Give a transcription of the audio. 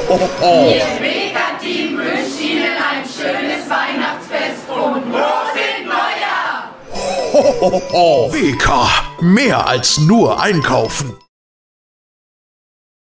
Ihr Mega-Team wünscht Ihnen ein schönes Weihnachtsfest und frohes Neujahr! WK, mehr als nur einkaufen.